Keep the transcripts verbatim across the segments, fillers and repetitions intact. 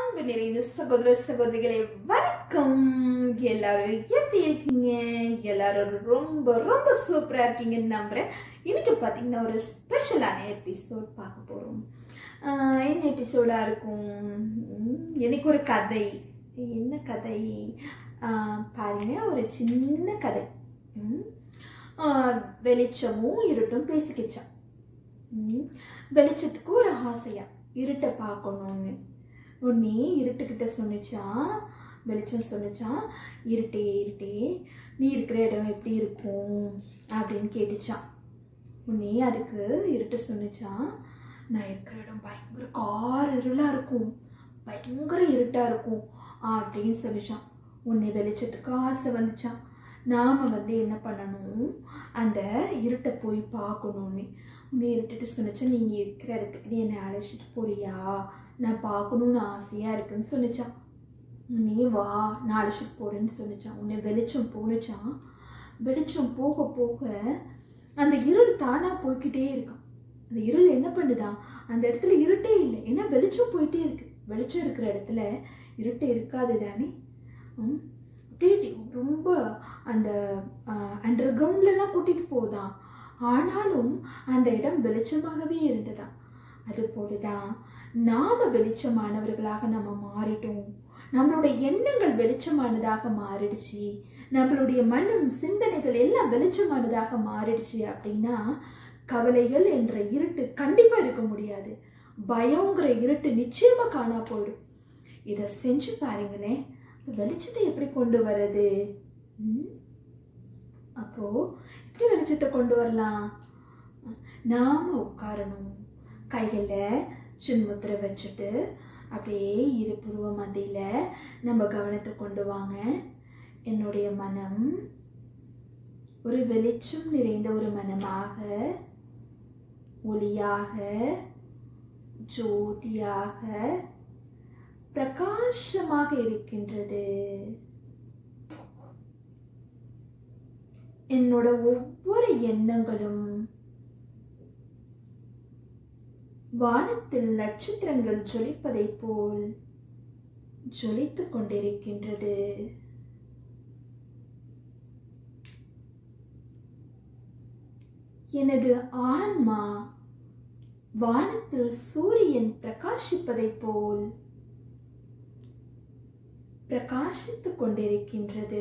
அன்பு நிறைந்த சகோதர சகோதரிகளே வணக்கம். எல்லாரும் எப்படி இருக்கீங்க? எல்லாரும் ரொம்ப ரொம்ப சூப்பரா இருக்கீங்கன்னு நம்புறேன். இன்னைக்கு பார்த்தீங்கன்னா ஒரு ஸ்பெஷலான எபிசோட் பார்க்க போறோம். என்ன எபிசோடா இருக்கும்? எனக்கு ஒரு கதை. என்ன கதை பாருங்க, ஒரு சின்ன கதை. வெளிச்சமும் இருட்டும் பேசிக்கிச்சான். வெளிச்சத்துக்கு ஒரு ஆசையா இருட்டை பார்க்கணும்னு. உடனே இருட்டுக்கிட்ட சொன்னிச்சான், வெளிச்சம் சொன்னிச்சான், இருட்டே இருட்டே நீ இருக்கிற இடம் எப்படி இருக்கும் அப்படின்னு கேட்டுச்சான். உடனே அதுக்கு இருட்டு சொன்னிச்சான், நான் இருக்கிற இடம் பயங்கர கார் இருளாக இருக்கும், பயங்கர இருட்டாக இருக்கும் அப்படின்னு சொல்லிச்சான். உன்னை வெளிச்சத்துக்கு ஆசை வந்துச்சான். நாம் வந்து என்ன பண்ணணும், அந்த இருட்டை போய் பார்க்கணுன்னு. உன்னை இருட்டுட்டு சொன்னிச்சா, நீங்கள் இருக்கிற இடத்துக்கு நீ என்னை அழைச்சிட்டு போறியா, நான் பார்க்கணுன்னு ஆசையாக இருக்குன்னு சொன்னிச்சான். நீ வா, நான் அழைச்சிட்டு போகிறேன்னு சொன்னிச்சான். உன்னை வெளிச்சம் போனுச்சான். வெளிச்சம் போக போக அந்த இருள் தானாக போய்கிட்டே இருக்கான். அந்த இருள் என்ன பண்ணுதான், அந்த இடத்துல இருட்டே இல்லை, ஏன்னா வெளிச்சம் போயிட்டே இருக்கு. வெளிச்சம் இருக்கிற இடத்துல இருட்டே இருக்காது தானே. அப்படியே ரொம்ப அந்த அண்டர் கிரவுண்ட்லலாம் கூட்டிகிட்டு போதான், ஆனாலும் அந்த இடம் வெளிச்சமாகவே இருந்ததா. அது போலதான் நாம வெளிச்சமானவர்களாக நம்ம மாறிட்டோம். நம்மளுடைய எண்ணங்கள் வெளிச்சமானதாக மாறிடுச்சு, நம்மளுடைய மனம் சிந்தனைகள் எல்லாம் வெளிச்சமானதாக மாறிடுச்சு அப்படின்னா கவலைகள் என்ற இருட்டு கண்டிப்பா இருக்க முடியாது. பயங்கிற இருட்டு நிச்சயமா காணா போயிடும். இதை செஞ்சு பாருங்களேன், வெளிச்சத்தை எப்படி கொண்டு வர்றது? அப்போ எப்படி வெளிச்சத்தை கொண்டு வரலாம்? நாம உட்காரணும், கையில சின்முத்திரை வச்சுட்டு அப்படியே இரு புருவ மத்தியில நம்ம கவனத்தை கொண்டு வாங்க. என்னுடைய மனம் ஒரு வெளிச்சம் நிறைந்த ஒரு மனமாக, ஒளியாக, ஜோதியாக, பிரகாசமாக இருக்கின்றது. என்னோட ஒவ்வொரு எண்ணங்களும் வானத்தில் நட்சத்திரங்கள் ஜொலிப்பதை போல் ஜொலித்துக் கொண்டிருக்கின்றது. எனது ஆன்மா வானத்தில் சூரியன் பிரகாசிப்பதை போல் பிரகாசித்துக் கொண்டிருக்கின்றது.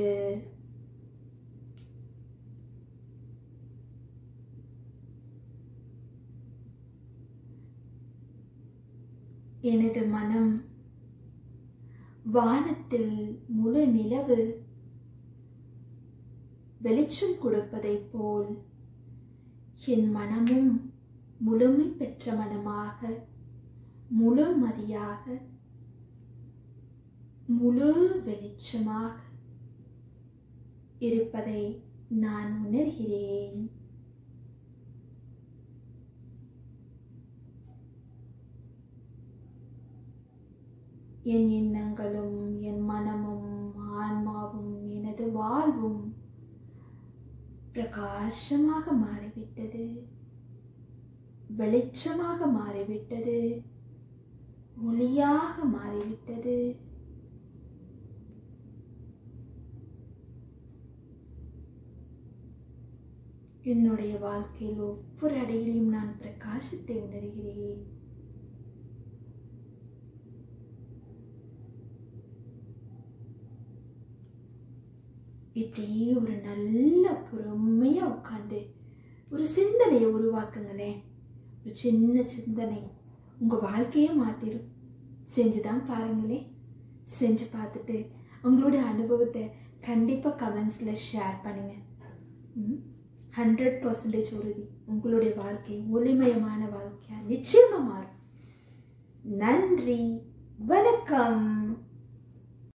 எனது மனம் வானத்தில் முழு நிலவு வெளிச்சம் கொடுப்பதை போல் என் மனமும் முழுமை பெற்ற மனமாக, முழுமதியாக, முழு வெளிச்சமாக இருப்பதை நான் உணர்கிறேன். என் எண்ணங்களும், என் மனமும், ஆன்மாவும், எனது வாழ்வும் பிரகாசமாக மாறிவிட்டது, வெளிச்சமாக மாறிவிட்டது, ஒளியாக மாறிவிட்டது. என்னுடைய வாழ்க்கையில் ஒவ்வொரு அடையிலும் நான் பிரகாசத்தை உணர்கிறேன். இப்படி ஒரு நல்ல பொறுமையா உட்காந்து ஒரு சிந்தனையை உருவாக்குங்களேன். ஒரு சின்ன சிந்தனை உங்க வாழ்க்கையே மாத்திரும். செஞ்சுதான் பாருங்களேன். செஞ்சு பார்த்துட்டு உங்களுடைய அனுபவத்தை கண்டிப்பா கமெண்ட்ஸ்ல ஷேர் பண்ணுங்க. ஹண்ட்ரட் பர்சன்டேஜ் உறுதி, உங்களுடைய வாழ்க்கை ஒளிமயமான வாழ்க்கையா நிச்சயமா மாறும். நன்றி, வணக்கம்.